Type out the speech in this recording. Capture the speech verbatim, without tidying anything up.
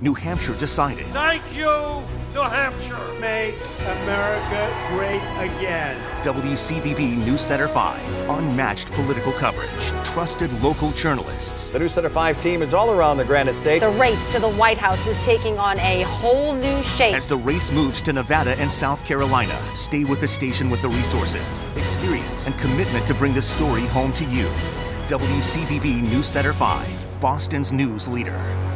New Hampshire decided. Thank you, New Hampshire. Make America great again. W C V B News Center five, unmatched political coverage, trusted local journalists. The News Center five team is all around the Granite State. The race to the White House is taking on a whole new shape. As the race moves to Nevada and South Carolina, stay with the station with the resources, experience, and commitment to bring the story home to you. W C V B News Center five, Boston's news leader.